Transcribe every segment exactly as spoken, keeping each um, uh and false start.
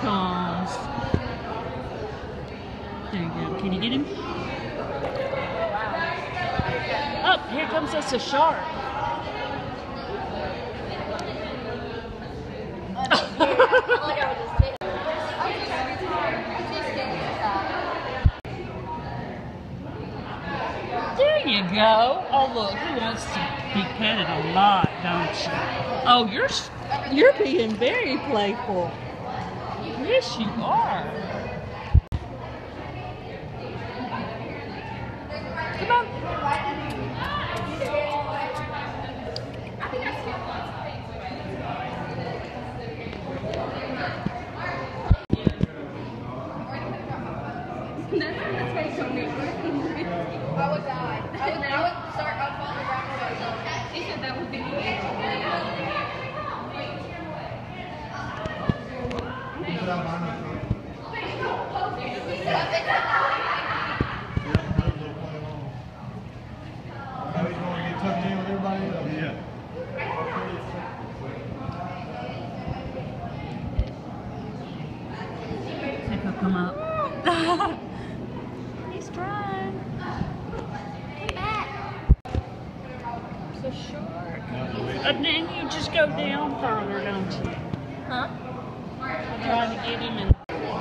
comes. There you go. Can you get him? Up, oh, here comes us a shark. There you go. Oh look, he wants to be petted a lot, don't you? Oh, you're you're being very playful. Yes, you are. Come on. I would die. I would, I would start up on the ground. She said that would be Think he'll come up. He's trying. Come back. It's a shark. And then you just go down further, don't you? Huh? Trying to get him in.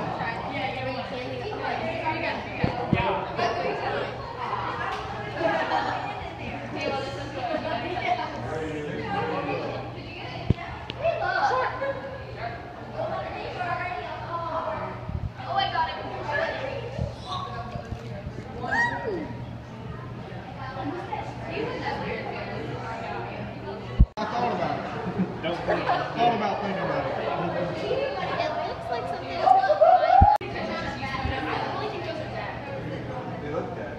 Thought about thinking about it. It looks like something that's They looked at it.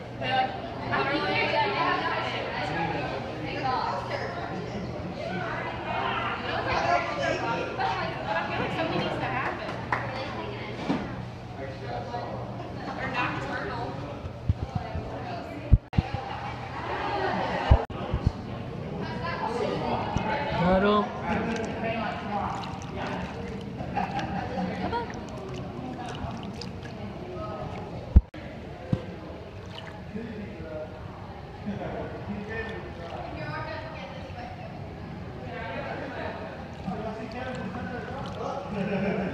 something needs to happen. Or nocturnal. Cuddle. Ha ha ha.